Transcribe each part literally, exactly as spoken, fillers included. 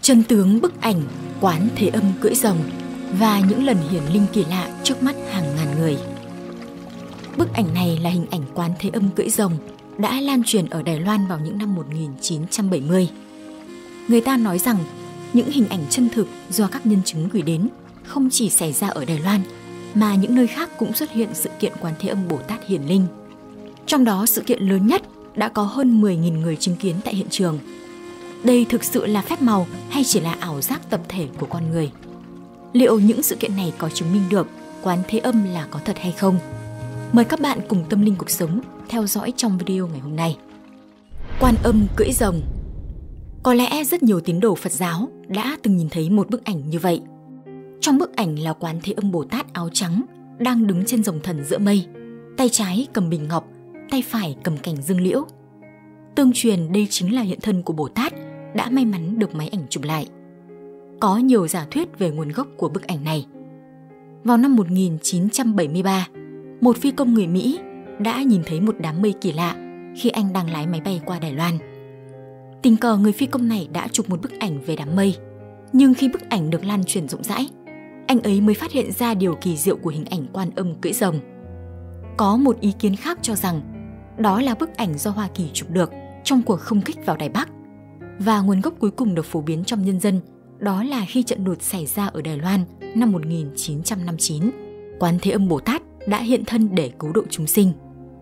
Chân tướng bức ảnh Quán Thế Âm cưỡi rồng và những lần hiển linh kỳ lạ trước mắt hàng ngàn người. Bức ảnh này là hình ảnh Quán Thế Âm cưỡi rồng đã lan truyền ở Đài Loan vào những năm một nghìn chín trăm bảy mươi. Người ta nói rằng những hình ảnh chân thực do các nhân chứng gửi đến không chỉ xảy ra ở Đài Loan mà những nơi khác cũng xuất hiện sự kiện Quán Thế Âm Bồ Tát hiển linh. Trong đó sự kiện lớn nhất đã có hơn mười nghìn người chứng kiến tại hiện trường. Đây thực sự là phép màu hay chỉ là ảo giác tập thể của con người? Liệu những sự kiện này có chứng minh được Quán Thế Âm là có thật hay không? Mời các bạn cùng Tâm Linh Cuộc Sống theo dõi trong video ngày hôm nay. Quan Âm cưỡi rồng. Có lẽ rất nhiều tín đồ Phật giáo đã từng nhìn thấy một bức ảnh như vậy. Trong bức ảnh là Quán Thế Âm Bồ Tát áo trắng đang đứng trên rồng thần giữa mây, tay trái cầm bình ngọc, tay phải cầm cành dương liễu. Tương truyền đây chính là hiện thân của Bồ Tát đã may mắn được máy ảnh chụp lại. Có nhiều giả thuyết về nguồn gốc của bức ảnh này. Vào năm một nghìn chín trăm bảy mươi ba, một phi công người Mỹ đã nhìn thấy một đám mây kỳ lạ khi anh đang lái máy bay qua Đài Loan. Tình cờ người phi công này đã chụp một bức ảnh về đám mây, nhưng khi bức ảnh được lan truyền rộng rãi, anh ấy mới phát hiện ra điều kỳ diệu của hình ảnh Quan Âm cưỡi rồng. Có một ý kiến khác cho rằng đó là bức ảnh do Hoa Kỳ chụp được trong cuộc không kích vào Đài Bắc, và nguồn gốc cuối cùng được phổ biến trong nhân dân đó là khi trận lụt xảy ra ở Đài Loan năm một nghìn chín trăm năm mươi chín, Quán Thế Âm Bồ Tát đã hiện thân để cứu độ chúng sinh.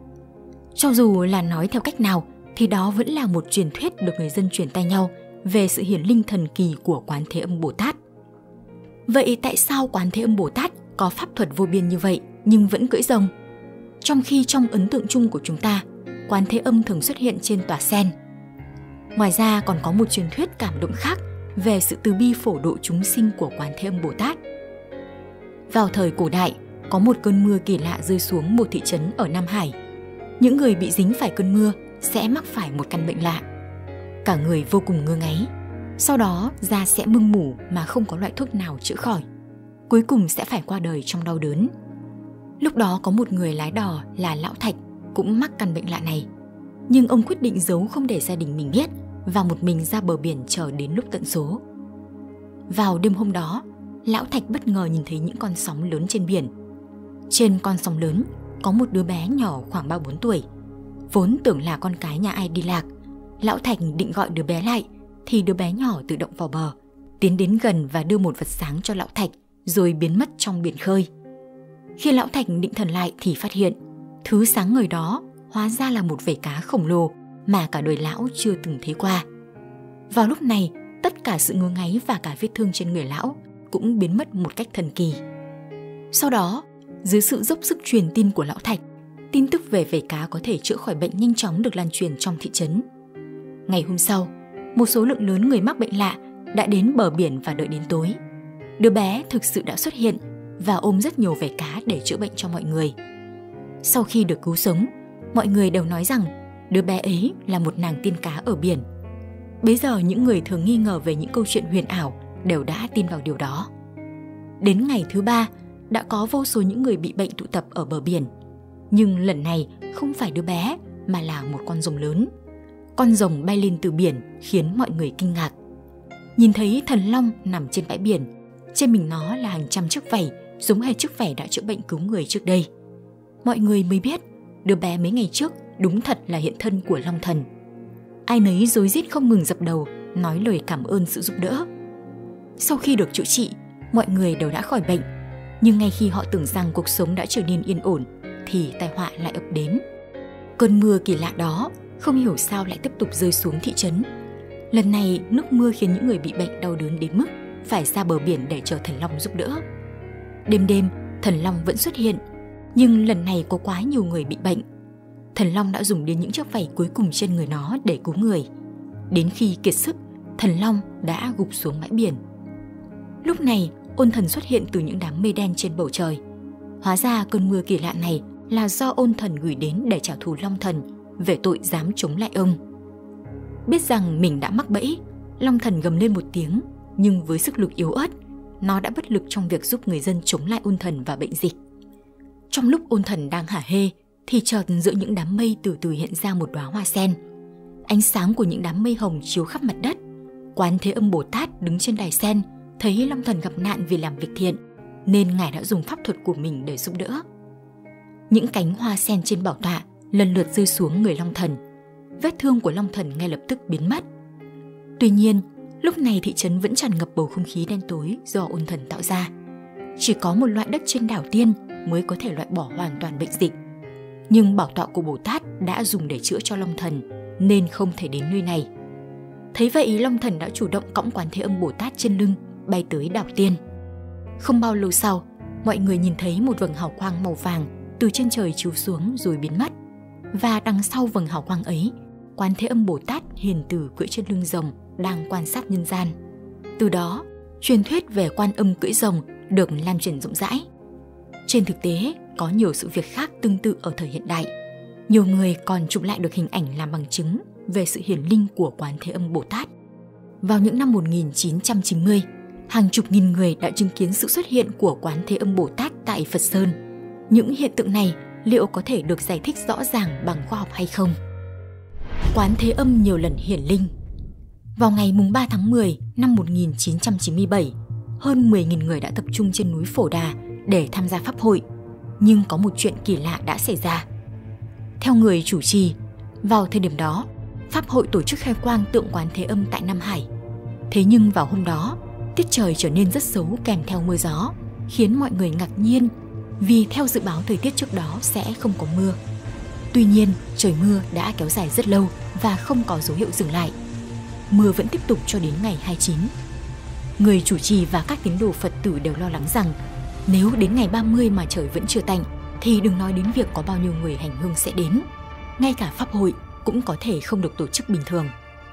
Cho dù là nói theo cách nào thì đó vẫn là một truyền thuyết được người dân truyền tai nhau về sự hiển linh thần kỳ của Quán Thế Âm Bồ Tát. Vậy tại sao Quán Thế Âm Bồ Tát có pháp thuật vô biên như vậy nhưng vẫn cưỡi rồng? Trong khi trong ấn tượng chung của chúng ta, Quán Thế Âm thường xuất hiện trên tòa sen. Ngoài ra còn có một truyền thuyết cảm động khác về sự từ bi phổ độ chúng sinh của Quán Thế Âm Bồ Tát. Vào thời cổ đại, có một cơn mưa kỳ lạ rơi xuống một thị trấn ở Nam Hải. Những người bị dính phải cơn mưa sẽ mắc phải một căn bệnh lạ. Cả người vô cùng ngơ ngáy. Sau đó da sẽ mưng mủ mà không có loại thuốc nào chữa khỏi. Cuối cùng sẽ phải qua đời trong đau đớn. Lúc đó có một người lái đò là Lão Thạch cũng mắc căn bệnh lạ này. Nhưng ông quyết định giấu không để gia đình mình biết và một mình ra bờ biển chờ đến lúc tận số. Vào đêm hôm đó, Lão Thạch bất ngờ nhìn thấy những con sóng lớn trên biển. Trên con sóng lớn có một đứa bé nhỏ khoảng ba bốn tuổi. Vốn tưởng là con cái nhà ai đi lạc, Lão Thạch định gọi đứa bé lại thì đứa bé nhỏ tự động vào bờ, tiến đến gần và đưa một vật sáng cho Lão Thạch rồi biến mất trong biển khơi. Khi Lão Thạch định thần lại thì phát hiện thứ sáng ngời đó hóa ra là một vảy cá khổng lồ mà cả đời Lão chưa từng thấy qua. Vào lúc này, tất cả sự ngứa ngáy và cả vết thương trên người Lão cũng biến mất một cách thần kỳ. Sau đó, dưới sự dốc sức truyền tin của Lão Thạch, tin tức về vảy cá có thể chữa khỏi bệnh nhanh chóng được lan truyền trong thị trấn. Ngày hôm sau, một số lượng lớn người mắc bệnh lạ đã đến bờ biển và đợi đến tối. Đứa bé thực sự đã xuất hiện và ôm rất nhiều vảy cá để chữa bệnh cho mọi người. Sau khi được cứu sống, mọi người đều nói rằng đứa bé ấy là một nàng tiên cá ở biển. Bấy giờ những người thường nghi ngờ về những câu chuyện huyền ảo đều đã tin vào điều đó. Đến ngày thứ ba, đã có vô số những người bị bệnh tụ tập ở bờ biển. Nhưng lần này không phải đứa bé mà là một con rồng lớn. Con rồng bay lên từ biển khiến mọi người kinh ngạc. Nhìn thấy thần long nằm trên bãi biển, trên mình nó là hàng trăm chiếc vảy giống hệt chiếc vảy đã chữa bệnh cứu người trước đây. Mọi người mới biết đứa bé mấy ngày trước đúng thật là hiện thân của Long Thần. Ai nấy rối rít không ngừng dập đầu nói lời cảm ơn sự giúp đỡ. Sau khi được chữa trị, mọi người đều đã khỏi bệnh. Nhưng ngay khi họ tưởng rằng cuộc sống đã trở nên yên ổn thì tai họa lại ập đến. Cơn mưa kỳ lạ đó không hiểu sao lại tiếp tục rơi xuống thị trấn. Lần này nước mưa khiến những người bị bệnh đau đớn đến mức phải ra bờ biển để chờ thần long giúp đỡ. Đêm đêm, thần long vẫn xuất hiện, nhưng lần này có quá nhiều người bị bệnh. Thần long đã dùng đến những chiếc vảy cuối cùng trên người nó để cứu người. Đến khi kiệt sức, thần long đã gục xuống bãi biển. Lúc này, Ôn Thần xuất hiện từ những đám mây đen trên bầu trời. Hóa ra cơn mưa kỳ lạ này là do Ôn Thần gửi đến để trả thù Long Thần về tội dám chống lại ông. Biết rằng mình đã mắc bẫy, Long Thần gầm lên một tiếng, nhưng với sức lực yếu ớt, nó đã bất lực trong việc giúp người dân chống lại Ôn Thần và bệnh dịch. Trong lúc Ôn Thần đang hả hê, thì chợt giữa những đám mây từ từ hiện ra một đóa hoa sen. Ánh sáng của những đám mây hồng chiếu khắp mặt đất. Quán Thế Âm Bồ Tát đứng trên đài sen, thấy Long Thần gặp nạn vì làm việc thiện, nên Ngài đã dùng pháp thuật của mình để giúp đỡ. Những cánh hoa sen trên bảo tọa lần lượt rơi xuống người Long Thần. Vết thương của Long Thần ngay lập tức biến mất. Tuy nhiên, lúc này thị trấn vẫn tràn ngập bầu không khí đen tối do ôn thần tạo ra. Chỉ có một loại đất trên đảo Tiên mới có thể loại bỏ hoàn toàn bệnh dịch. Nhưng bảo tọa của Bồ Tát đã dùng để chữa cho Long Thần, nên không thể đến nơi này. Thấy vậy, Long Thần đã chủ động cõng Quán Thế Âm Bồ Tát trên lưng, bay tới đảo Tiên. Không bao lâu sau, mọi người nhìn thấy một vầng hào quang màu vàng từ trên trời chiếu xuống rồi biến mất. Và đằng sau vầng hào quang ấy, Quán Thế Âm Bồ Tát hiền từ cưỡi trên lưng rồng đang quan sát nhân gian. Từ đó, truyền thuyết về Quan Âm cưỡi rồng được lan truyền rộng rãi. Trên thực tế, có nhiều sự việc khác tương tự ở thời hiện đại. Nhiều người còn chụp lại được hình ảnh làm bằng chứng về sự hiển linh của Quán Thế Âm Bồ Tát. Vào những năm một nghìn chín trăm chín mươi, hàng chục nghìn người đã chứng kiến sự xuất hiện của Quán Thế Âm Bồ Tát tại Phật Sơn. Những hiện tượng này liệu có thể được giải thích rõ ràng bằng khoa học hay không? Quán Thế Âm nhiều lần hiển linh. Vào ngày ba tháng mười năm một nghìn chín trăm chín mươi bảy, hơn mười nghìn người đã tập trung trên núi Phổ Đà để tham gia pháp hội. Nhưng có một chuyện kỳ lạ đã xảy ra. Theo người chủ trì, vào thời điểm đó, pháp hội tổ chức khai quang tượng Quán Thế Âm tại Nam Hải. Thế nhưng vào hôm đó, tiết trời trở nên rất xấu kèm theo mưa gió, khiến mọi người ngạc nhiên vì theo dự báo thời tiết trước đó sẽ không có mưa. Tuy nhiên, trời mưa đã kéo dài rất lâu và không có dấu hiệu dừng lại. Mưa vẫn tiếp tục cho đến ngày hai mươi chín. Người chủ trì và các tín đồ Phật tử đều lo lắng rằng nếu đến ngày ba mươi mà trời vẫn chưa tạnh thì đừng nói đến việc có bao nhiêu người hành hương sẽ đến. Ngay cả pháp hội cũng có thể không được tổ chức bình thường.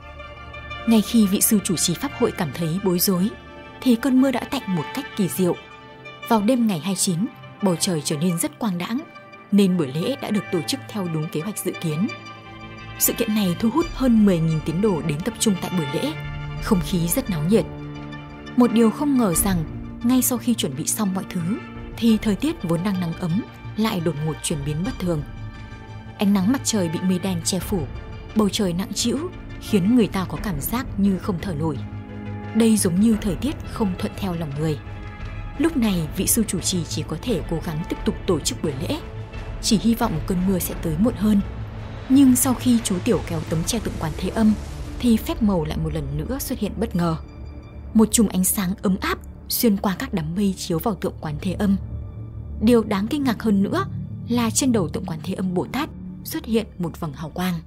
Ngay khi vị sư chủ trì pháp hội cảm thấy bối rối thì cơn mưa đã tạnh một cách kỳ diệu. Vào đêm ngày hai mươi chín, bầu trời trở nên rất quang đãng, nên buổi lễ đã được tổ chức theo đúng kế hoạch dự kiến. Sự kiện này thu hút hơn mười nghìn tín đồ đến tập trung tại buổi lễ, không khí rất náo nhiệt. Một điều không ngờ rằng, ngay sau khi chuẩn bị xong mọi thứ, thì thời tiết vốn đang nắng ấm lại đột ngột chuyển biến bất thường. Ánh nắng mặt trời bị mây đen che phủ, bầu trời nặng trĩu khiến người ta có cảm giác như không thở nổi. Đây giống như thời tiết không thuận theo lòng người. Lúc này, vị sư chủ trì chỉ có thể cố gắng tiếp tục tổ chức buổi lễ, chỉ hy vọng cơn mưa sẽ tới muộn hơn. Nhưng sau khi chú tiểu kéo tấm che tượng Quán Thế Âm, thì phép màu lại một lần nữa xuất hiện bất ngờ. Một chùm ánh sáng ấm áp xuyên qua các đám mây chiếu vào tượng Quán Thế Âm. Điều đáng kinh ngạc hơn nữa là trên đầu tượng Quán Thế Âm Bồ Tát xuất hiện một vầng hào quang.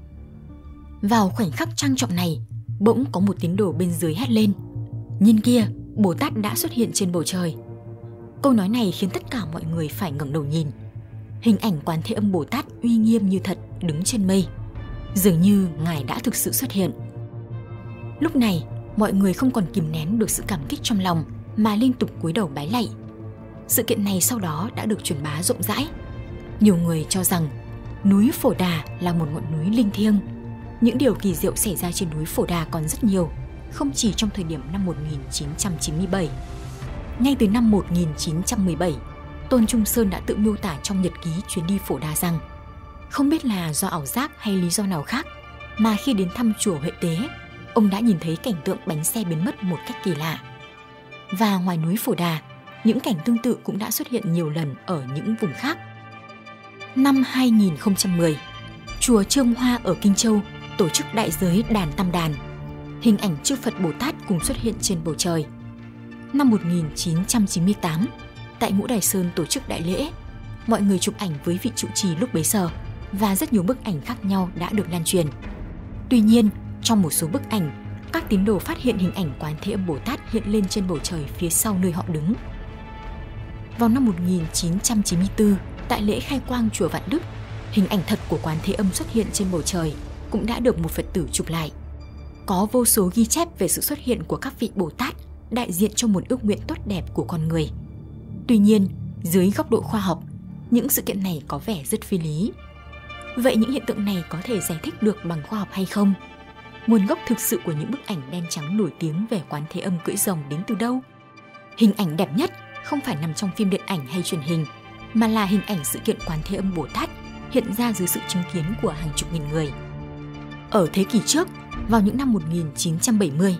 Vào khoảnh khắc trang trọng này, bỗng có một tín đồ bên dưới hét lên: "Nhìn kia, Bồ Tát đã xuất hiện trên bầu trời." Câu nói này khiến tất cả mọi người phải ngẩng đầu nhìn. Hình ảnh Quán Thế Âm Bồ Tát uy nghiêm như thật đứng trên mây. Dường như Ngài đã thực sự xuất hiện. Lúc này, mọi người không còn kìm nén được sự cảm kích trong lòng mà liên tục cúi đầu bái lạy. Sự kiện này sau đó đã được truyền bá rộng rãi. Nhiều người cho rằng núi Phổ Đà là một ngọn núi linh thiêng. Những điều kỳ diệu xảy ra trên núi Phổ Đà còn rất nhiều, không chỉ trong thời điểm năm một nghìn chín trăm chín mươi bảy. Ngay từ năm một nghìn chín trăm mười bảy, Tôn Trung Sơn đã tự miêu tả trong nhật ký chuyến đi Phổ Đà rằng không biết là do ảo giác hay lý do nào khác mà khi đến thăm chùa Huệ Tế, ông đã nhìn thấy cảnh tượng bánh xe biến mất một cách kỳ lạ. Và ngoài núi Phổ Đà, những cảnh tương tự cũng đã xuất hiện nhiều lần ở những vùng khác. Năm hai nghìn không trăm mười, chùa Trương Hoa ở Kinh Châu tổ chức đại giới đàn tam đàn. Hình ảnh chư Phật Bồ Tát cùng xuất hiện trên bầu trời. Năm một nghìn chín trăm chín mươi tám, tại Ngũ Đài Sơn tổ chức đại lễ, mọi người chụp ảnh với vị trụ trì lúc bấy giờ và rất nhiều bức ảnh khác nhau đã được lan truyền. Tuy nhiên, trong một số bức ảnh, các tín đồ phát hiện hình ảnh Quán Thế Âm Bồ Tát hiện lên trên bầu trời phía sau nơi họ đứng. Vào năm một nghìn chín trăm chín mươi tư, tại lễ khai quang chùa Vạn Đức, hình ảnh thật của Quán Thế Âm xuất hiện trên bầu trời cũng đã được một Phật tử chụp lại. Có vô số ghi chép về sự xuất hiện của các vị Bồ Tát đại diện cho một ước nguyện tốt đẹp của con người. Tuy nhiên, dưới góc độ khoa học, những sự kiện này có vẻ rất phi lý. Vậy những hiện tượng này có thể giải thích được bằng khoa học hay không? Nguồn gốc thực sự của những bức ảnh đen trắng nổi tiếng về Quán Thế Âm cưỡi rồng đến từ đâu? Hình ảnh đẹp nhất không phải nằm trong phim điện ảnh hay truyền hình, mà là hình ảnh sự kiện Quán Thế Âm Bồ Tát hiện ra dưới sự chứng kiến của hàng chục nghìn người. Ở thế kỷ trước, vào những năm một nghìn chín trăm bảy mươi,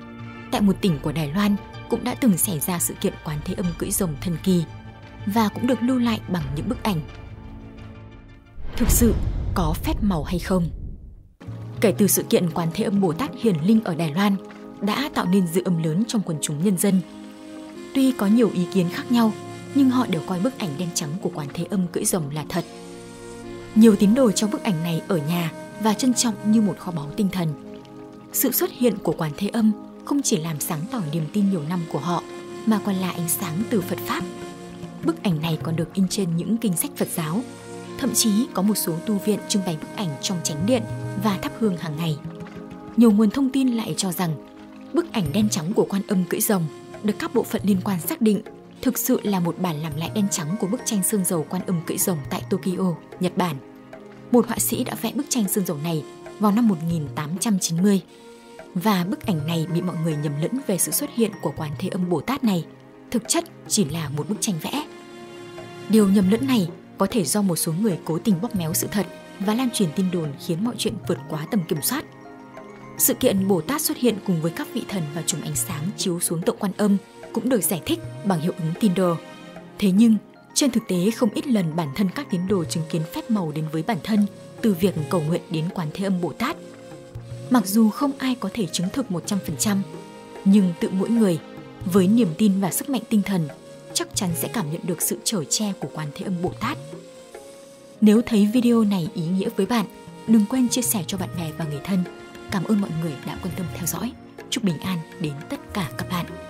tại một tỉnh của Đài Loan cũng đã từng xảy ra sự kiện Quán Thế Âm cưỡi rồng thần kỳ và cũng được lưu lại bằng những bức ảnh. Thực sự có phép màu hay không? Kể từ sự kiện Quán Thế Âm Bồ Tát hiển linh ở Đài Loan đã tạo nên dư âm lớn trong quần chúng nhân dân. Tuy có nhiều ý kiến khác nhau, nhưng họ đều coi bức ảnh đen trắng của Quán Thế Âm cưỡi rồng là thật. Nhiều tín đồ trong bức ảnh này ở nhà và trân trọng như một kho báu tinh thần. Sự xuất hiện của Quán Thế Âm không chỉ làm sáng tỏ niềm tin nhiều năm của họ, mà còn là ánh sáng từ Phật Pháp. Bức ảnh này còn được in trên những kinh sách Phật giáo. Thậm chí có một số tu viện trưng bày bức ảnh trong chánh điện và thắp hương hàng ngày. Nhiều nguồn thông tin lại cho rằng bức ảnh đen trắng của Quan Âm cưỡi rồng được các bộ phận liên quan xác định thực sự là một bản làm lại đen trắng của bức tranh sơn dầu Quan Âm cưỡi rồng tại Tokyo, Nhật Bản. Một họa sĩ đã vẽ bức tranh sơn dầu này vào năm một nghìn tám trăm chín mươi. Và bức ảnh này bị mọi người nhầm lẫn về sự xuất hiện của Quán Thế Âm Bồ Tát này, thực chất chỉ là một bức tranh vẽ. Điều nhầm lẫn này có thể do một số người cố tình bóp méo sự thật và lan truyền tin đồn khiến mọi chuyện vượt quá tầm kiểm soát. Sự kiện Bồ Tát xuất hiện cùng với các vị thần và chùm ánh sáng chiếu xuống tượng Quan Âm cũng được giải thích bằng hiệu ứng tin đồ. Thế nhưng, trên thực tế không ít lần bản thân các tín đồ chứng kiến phép màu đến với bản thân từ việc cầu nguyện đến Quán Thế Âm Bồ Tát. Mặc dù không ai có thể chứng thực một trăm phần trăm, nhưng tự mỗi người, với niềm tin và sức mạnh tinh thần, chắc chắn sẽ cảm nhận được sự chở che của Quán Thế Âm Bồ Tát. Nếu thấy video này ý nghĩa với bạn, đừng quên chia sẻ cho bạn bè và người thân. Cảm ơn mọi người đã quan tâm theo dõi. Chúc bình an đến tất cả các bạn.